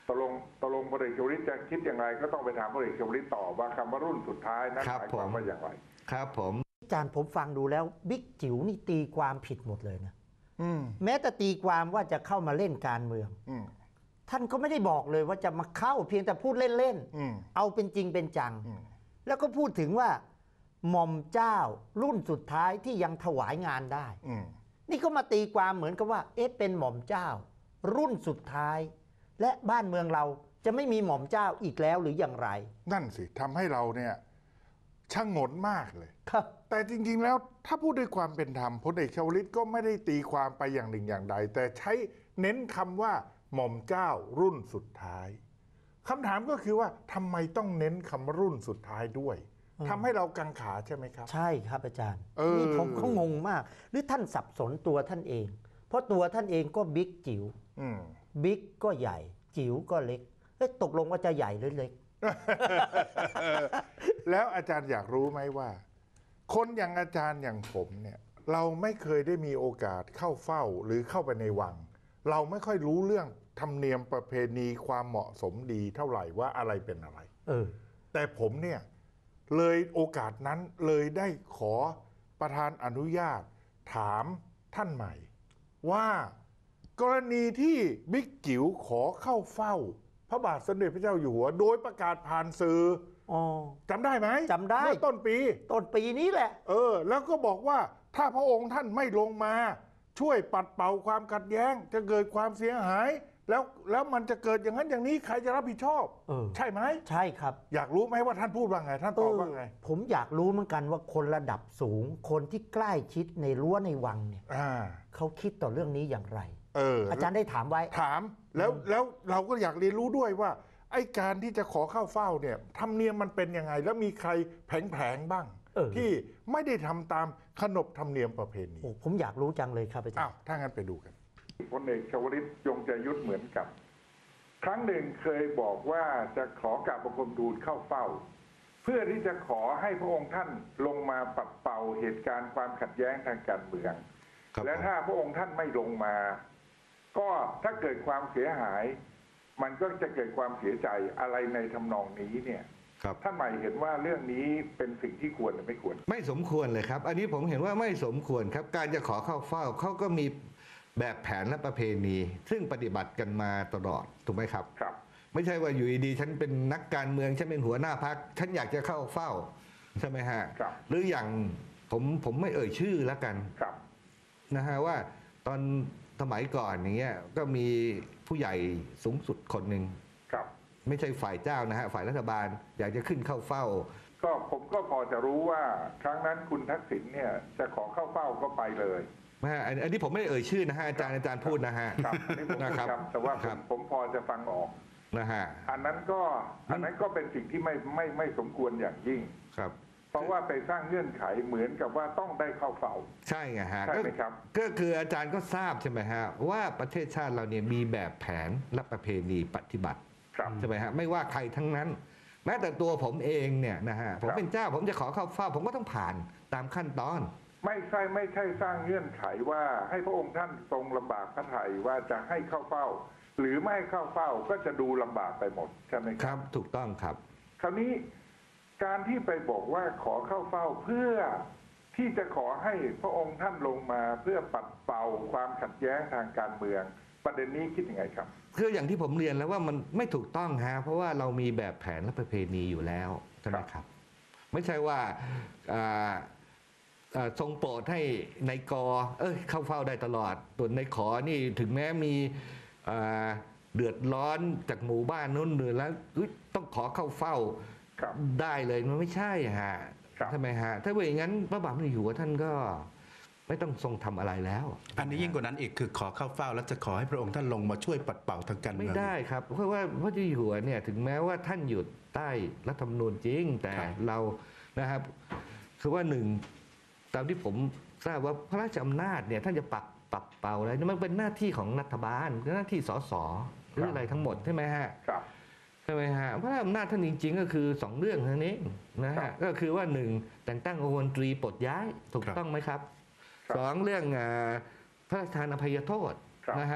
ตกลงพลเอกชวลิตจะคิดอย่างไรก็ต้องไปถามพลเอกชวลิตต่อว่าคำว่ารุ่นสุดท้ายนั้นหมายความว่าอย่างไรครับผมอาจารย์ผมฟังดูแล้วบิ๊กจิ๋วนี่ตีความผิดหมดเลยนะแม้แต่ตีความว่าจะเข้ามาเล่นการเมืองท่านก็ไม่ได้บอกเลยว่าจะมาเข้าเพียงแต่พูดเล่นๆเอาเป็นจริงเป็นจังแล้วก็พูดถึงว่าหม่อมเจ้ารุ่นสุดท้ายที่ยังถวายงานได้นี่ก็มาตีความเหมือนกับว่าเป็นหม่อมเจ้ารุ่นสุดท้ายและบ้านเมืองเราจะไม่มีหม่อมเจ้าอีกแล้วหรืออย่างไรนั่นสิทำให้เราเนี่ยชะงนมากเลยครับแต่จริงๆแล้วถ้าพูดด้วยความเป็นธรรมพลเอกชวลิตก็ไม่ได้ตีความไปอย่างหนึ่งอย่างใดแต่ใช้เน้นคำว่าหม่อมเจ้ารุ่นสุดท้ายคำถามก็คือว่าทำไมต้องเน้นคำว่ารุ่นสุดท้ายด้วยทำให้เรากังขาใช่ไหมครับใช่ครับอาจารย์นี่ผมก็งงมากหรือท่านสับสนตัวท่านเองเพราะตัวท่านเองก็บิ๊กจิ๋วบิ๊กก็ใหญ่จิ๋วก็เล็กตกลงว่าจะใหญ่หรือเล็กแล้วอาจารย์อยากรู้ไหมว่าคนอย่างอาจารย์อย่างผมเนี่ยเราไม่เคยได้มีโอกาสเข้าเฝ้าหรือเข้าไปในวังเราไม่ค่อยรู้เรื่องธรรมเนียมประเพณีความเหมาะสมดีเท่าไหร่ว่าอะไรเป็นอะไรแต่ผมเนี่ยเลยโอกาสนั้นเลยได้ขอประธานอนุญาตถามท่านใหม่ว่ากรณีที่บิ๊กจิ๋วขอเข้าเฝ้าพระบาทสมเด็จพระเจ้าอยู่หัวโดยประกาศผ่านสื่อจำได้ไหมจำได้เมื่อต้นปีนี้แหละแล้วก็บอกว่าถ้าพระองค์ท่านไม่ลงมาช่วยปัดเป่าความขัดแย้งจะเกิดความเสียหายแล้วมันจะเกิดอย่างนั้นอย่างนี้ใครจะรับผิดชอบใช่ไหมใช่ครับอยากรู้ไหมว่าท่านพูดว่าไงท่านตอบว่าไงผมอยากรู้เหมือนกันว่าคนระดับสูงคนที่ใกล้ชิดในรั้วในวังเนี่ยเขาคิดต่อเรื่องนี้อย่างไรอาจารย์ได้ถามไว้ถามแล้วเราก็อยากเรียนรู้ด้วยว่าไอ้การที่จะขอเข้าเฝ้าเนี่ยธรรมเนียมมันเป็นยังไงแล้วมีใครแผลงบ้างที่ไม่ได้ทำตามขนบธรรมเนียมประเพณีผมอยากรู้จังเลยครับอาจารย์ถ้างั้นไปดูกันพลเอกชวลิตยงใจยุทธเหมือนกับครั้งหนึ่งเคยบอกว่าจะขอกราบบังคมทูลเข้าเฝ้าเพื่อที่จะขอให้พระองค์ท่านลงมาปัดเป่าเหตุการณ์ความขัดแย้งทางการเมืองและถ้าพระองค์ท่านไม่ลงมาก็ถ้าเกิดความเสียหายมันก็จะเกิดความเสียใจอะไรในทำนองนี้เนี่ยท่านใหม่เห็นว่าเรื่องนี้เป็นสิ่งที่ควรหรือไม่ควรไม่สมควรเลยครับอันนี้ผมเห็นว่าไม่สมควรครับการจะขอเข้าเฝ้าเขาก็มีแบบแผนและประเพณีซึ่งปฏิบัติกันมาตลอดถูกไหมครับครับไม่ใช่ว่าอยู่ดีๆฉันเป็นนักการเมืองฉันเป็นหัวหน้าพรรคฉันอยากจะเข้าเฝ้าใช่ไหมฮะหรืออย่างผมไม่เอ่ยชื่อแล้วกันนะฮะว่าตอนสมัยก่อนอย่างเงี้ยก็มีผู้ใหญ่สูงสุดคนหนึ่งไม่ใช่ฝ่ายเจ้านะฮะฝ่ายรัฐบาลอยากจะขึ้นเข้าเฝ้าก็ผมก็พอจะรู้ว่าครั้งนั้นคุณทักษิณเนี่ยจะขอเข้าเฝ้าก็ไปเลยอันนี้ผมไม่ได้เอ่ยชื่อนะฮะอาจารย์พูดนะฮะนะครับแต่ว่าผมพอจะฟังออกนะฮะอันนั้นก็เป็นสิ่งที่ไม่สมควรอย่างยิ่งครับเพราะว่าไปสร้างเงื่อนไขเหมือนกับว่าต้องได้เข้าเฝ้าใช่ไงฮะใช่ไหมครับก็คืออาจารย์ก็ทราบใช่ไหมฮะว่าประเทศชาติเราเนี่ยมีแบบแผนและประเพณีปฏิบัติใช่ไหมฮะไม่ว่าใครทั้งนั้นแม้แต่ตัวผมเองเนี่ยนะฮะผมเป็นเจ้าผมจะขอเข้าเฝ้าผมก็ต้องผ่านตามขั้นตอนไม่ใช่สร้างเงื่อนไขว่าให้พระองค์ท่านทรงลำบากพระทัยว่าจะให้เข้าเฝ้าหรือไม่เข้าเฝ้าก็จะดูลำบากไปหมดใช่ไหมครับถูกต้องครับคราวนี้การที่ไปบอกว่าขอเข้าเฝ้าเพื่อที่จะขอให้พระองค์ท่านลงมาเพื่อปัดเป่าความขัดแย้งทางการเมืองประเด็นนี้คิดยังไงครับคืออย่างที่ผมเรียนแล้วว่ามันไม่ถูกต้องฮะเพราะว่าเรามีแบบแผนและประเพณีอยู่แล้วใช่ไหมครับไม่ใช่ว่าทรงโปรดให้ในกเข้าเฝ้าได้ตลอดส่วนในขอนี่ถึงแม้มีเดือดร้อนจากหมู่บ้านนู้นเดือดแล้วต้องขอเข้าเฝ้าได้เลยมันไม่ใช่ฮะใช่ไหมฮะถ้าเป็นอย่างนั้นพระบาทสมเด็จอยู่หัวท่านก็ไม่ต้องทรงทำอะไรแล้วอันนี้ยิ่งกว่านั้นอีกคือขอเข้าเฝ้าแล้วจะขอให้พระองค์ท่านลงมาช่วยปัดเป่าทางการเมืองไม่ได้ครับเพราะว่าพระเจ้าอยู่หัวเนี่ยถึงแม้ว่าท่านอยู่ใต้รัฐธรรมนูญจริงแต่เรานะครับคือว่าหนึ่งตามที่ผมทราบว่าพระราชอำนาจเนี่ยท่านจะปรับเป่าอะไรมันเป็นหน้าที่ของรัฐบาลหน้าที่สสหรืออะไรทั้งหมดใช่ไหมฮะใช่ไหมฮะพระราชอำนาจท่านจริงๆก็คือ2เรื่องเท่านี้นะฮะก็คือว่า1แต่งตั้งองค์มนตรีปลดย้ายถูกต้องไหมครับ2เรื่องพระราชทานอภัยโทษนะฮะ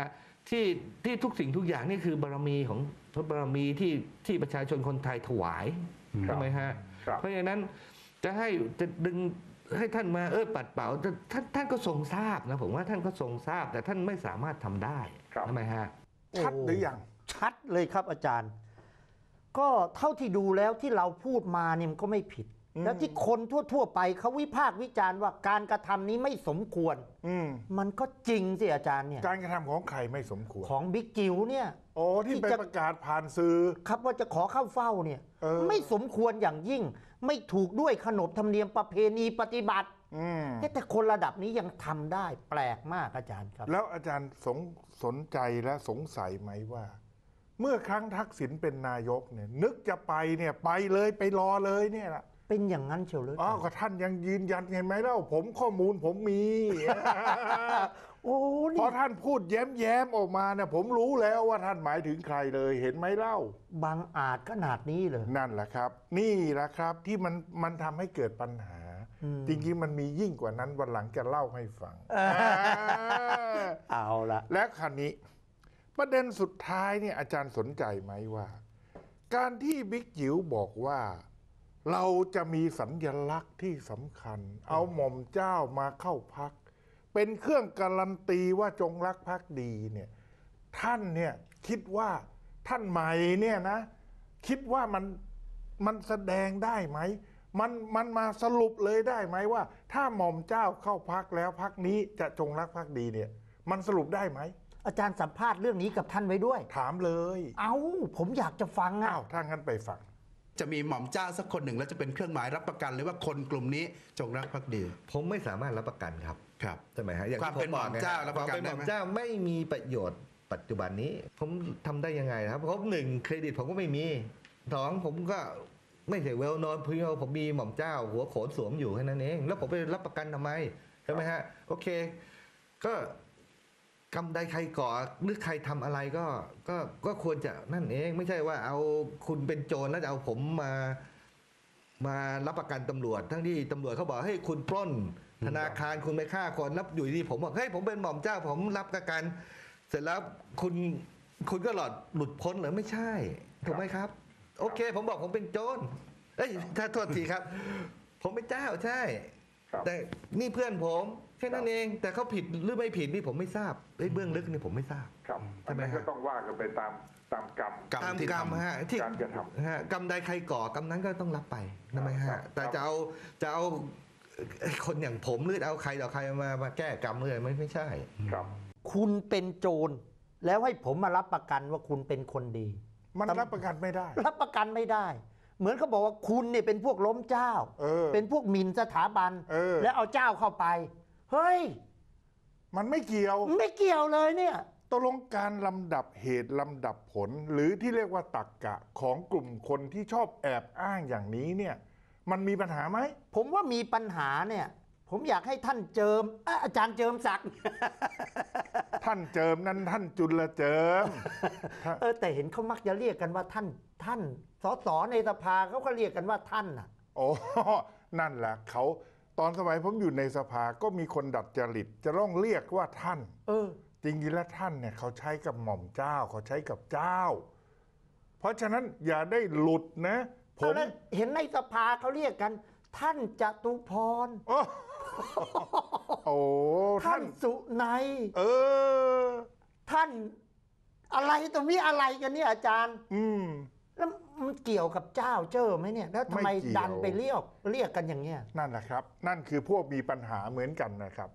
ที่ทุกสิ่งทุกอย่างนี่คือบารมีของพระบารมีที่ประชาชนคนไทยถวายใช่ไหมฮะครับเพราะฉะนั้นจะดึงให้ท่านมาปัดเป่าท่านก็ทรงทราบนะผมว่าท่านก็ทรงทราบแต่ท่านไม่สามารถทำได้ครับใช่ไหมฮะชัดหรือยังชัดเลยครับอาจารย์ ก็เท่าที่ดูแล้วที่เราพูดมาเนี่ยมันก็ไม่ผิด แล้วที่คนทั่วๆไปเขาวิพากษ์วิจารณ์ว่าการกระทำนี้ไม่สมควร มันก็จริงสิอาจารย์เนี่ยการกระทำของใครไม่สมควรของบิ๊กจิ๋วเนี่ยโอ้ที่ไปประกาศผ่านสื่อครับว่าจะขอเข้าเฝ้าเนี่ยเออไม่สมควรอย่างยิ่ง ไม่ถูกด้วยขนบธรรมเนียมประเพณีปฏิบัติอืมแต่คนระดับนี้ยังทำได้แปลกมากอาจารย์ครับแล้วอาจารย์สนใจและสงสัยไหมว่า เมื่อครั้งทักษิณเป็นนายกเนี่ย นึกจะไปเนี่ยไปเลยไปรอเลยเนี่ยล่ะเป็นอย่างนั้นเชียวเลยอ๋อก็ท่านยังยืนยันเห็นไหมเล่าผมข้อมูลผมมีโอ้พนี่อท่านพูดแย้มๆออกมาเนี่ยผมรู้แล้วว่าท่านหมายถึงใครเลยเห็นไหมเล่าบางอาจขนาดนี้เลยนั่นแหละครับ นี่แหละครับที่มันทำให้เกิดปัญหา จริงๆมันมียิ่งกว่านั้นวันหลังจะเล่าให้ฟังเอาละและคราวนี้ประเด็นสุดท้ายเนี่ยอาจารย์สนใจไหมว่า การที่บิ๊กจิ๋วบอกว่า เราจะมีสัญญลักษณ์ที่สำคัญ เอาหม่อมเจ้ามาเข้าพัก เป็นเครื่องการันตีว่าจงรักภักดีเนี่ยท่านเนี่ยคิดว่าท่านใหม่เนี่ยนะ คิดว่ามันแสดงได้ไหมมันมาสรุปเลยได้ไหมว่า ถ้าหม่อมเจ้าเข้าพักแล้วพักนี้จะจงรักภักดีเนี่ยมันสรุปได้ไหมอาจารย์สัมภาษณ์เรื่องนี้กับท่านไว้ด้วยถามเลยเอาผมอยากจะฟังอ่ะอ้าวถ้างั้นไปฟังจะมีหม่อมเจ้าสักคนหนึ่งแล้วจะเป็นเครื่องหมายรับประกันเลยว่าคนกลุ่มนี้จงรักภักดีผมไม่สามารถรับประกันครับครับใช่ไหมฮะอย่างความที่เป็นหม่อมเจ้ารับประกันความเป็นหม่อมได้ไหมเจ้าไม่มีประโยชน์ปัจจุบันนี้ ผมทำได้ยังไงครับเพราะหนึ่งเครดิตผมก็ไม่มีสองผมก็ไม่ใช่เวลนอนเพียวผมมีหม่อมเจ้า หัวโขนสวมอยู่แค่นั้นเองแล้วผมไปรับประกันทำไมใช่ไหมฮะโอเคก็กรรมใดใครก่อหรือใครทำอะไรก็ควรจะนั่นเองไม่ใช่ว่าเอาคุณเป็นโจรแล้วจะเอาผมมารับประกันตำรวจทั้งที่ตำรวจเขาบอกให้คุณปล้นธนาคารคุณไปฆ่าคนแล้วอยู่ดีผมบอกเฮ้ยผมเป็นหม่อมเจ้าผมรับประกัน เสร็จแล้วคุณก็หลุดพ้นเหรือไม่ใช่ถูกไหมครับ โอเค ผมบอกผมเป็นโจรถ้าโทษทีครับ ผมเป็นเจ้าใช่ครับแต่นี่เพื่อนผมแค่นั้นเอง แต่เขาผิดหรือไม่ผิดนี่ผมไม่ทราบเบื้องลึกนี่ผมไม่ทราบครับใช่ไหมอันนั้นฮะก็ต้องว่ากันไปตามกรรมกรรมตามที่กรรมทำฮะที่การกระทำฮะกรรมใดใครก่อกรรมนั้นก็ต้องรับไปใช่ไหมครัฮะบแต่จะเอาคนอย่างผมหรือเอาใครต่อใครมาแก้กรรมเลยไม่ใช่ครับคุณเป็นโจรแล้วให้ผมมารับประกันว่าคุณเป็นคนดีมันรับประกันไม่ได้รับประกันไม่ได้ เหมือนเขาบอกว่าคุณเนี่ยเป็นพวกล้มเจ้า เป็นพวกหมิ่นสถาบัน แล้วเอาเจ้าเข้าไป เฮ้ยมันไม่เกี่ยวไม่เกี่ยวเลยเนี่ยตกลงการลำดับเหตุลำดับผล หรือที่เรียกว่าตรรกะของกลุ่มคนที่ชอบแอบอ้างอย่างนี้เนี่ยมันมีปัญหาไหมผมว่ามีปัญหาเนี่ย ผมอยากให้ท่านเจิมอาจารย์เจิมศักดิ์ท่านเจิมนั้นท่านจุลเจิมแต่เห็นเขามักจะเรียกกันว่าท่านสสในสภาเขาก็เรียกกันว่าท่านน่ะโอ้นั่นแหละเขาตอนสมัยผมอยู่ในสภาก็มีคนดัดจริตจะต้องเรียกว่าท่าน จริงๆแล้วท่านเนี่ยเขาใช้กับหม่อมเจ้าเขาใช้กับเจ้า เพราะฉะนั้นอย่าได้หลุดนะผมแล้วเห็นในสภาเขาเรียกกัน ท่านจตุพรโอ้ท่านสุนัย ท่านอะไรตรงนี้อะไรกันเนี่ยอาจารย์แล้วมันเกี่ยวกับเจ้าเจ้าไหมเนี่ยแล้วทำไมไม่เกี่ยวดันไปเรียกกันอย่างเงี้ยนั่นแหละครับ นั่นคือพวกมีปัญหาเหมือนกันนะครับ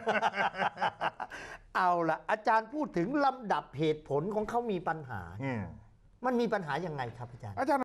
เอาล่ะ อาจารย์พูดถึงลำดับเหตุผลของเขามีปัญหา มันมีปัญหายังไงครับอาจารย์